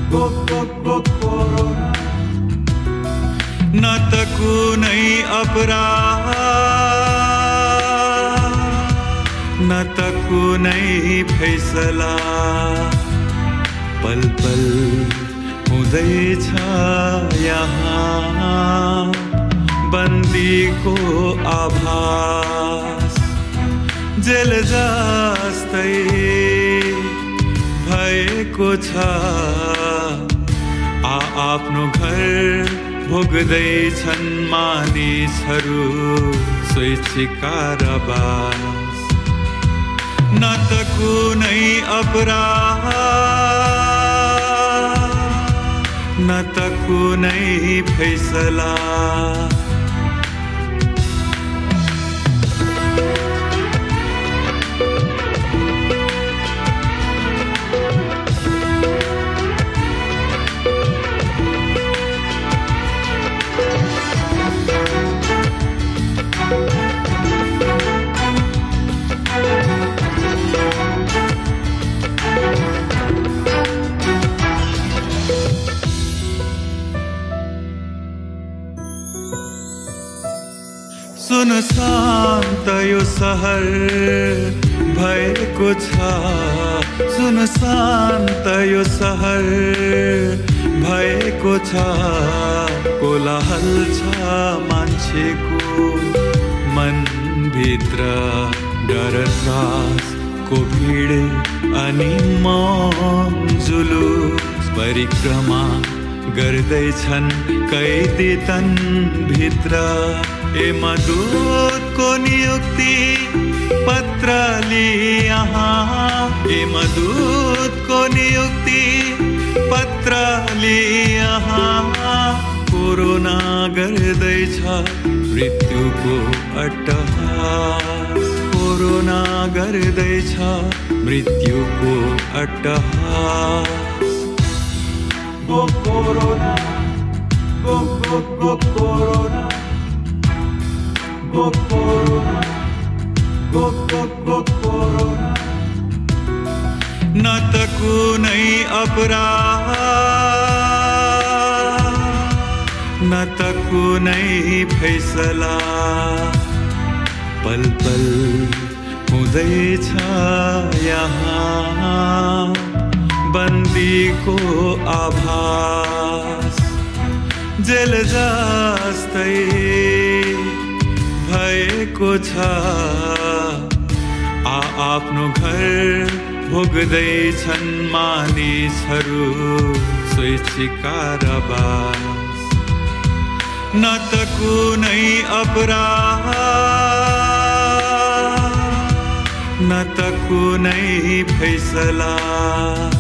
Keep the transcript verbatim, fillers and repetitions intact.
corona न त कुनै अपराध न त कुनै फैसला पल पल हुँदैछ यहाँ बन्दीको आभास जेल जस्तै भएको छ आ आफ्नो घर भोग्दैछन् मानिसहरू स्वैच्छिक कारावास न त कुनै अपराध न त कुनै फैसला सुनसान यो सहर भएको छ सुनसान यो सहर भएको छ कोलाहल छ मान्छेको मनभित्र डर त्रासको भिड अनि मौन जुलुस परिक्रमा गर्दैछन् कैदी तन भित्र ए मधुको नियुक्ति पत्र यहाँ ए मधुको नियुक्ति पत्र यहाँ कोरोना गर्दैछ मृत्युको अट्टहास कोरोना गर्दैछ मृत्युको अट्टहास go corona go go go corona go corona go go go corona न त कुनै अपराध न त कुनै फैसला पल पल हुँदैछ यहाँ बन्दीको आभास जेल जस्तै भएको छ आ आफ्नो घर भोग्दैछन् मानिसहरू स्वैच्छिक कारावास न त कुनै अपराध न त कुनै फैसला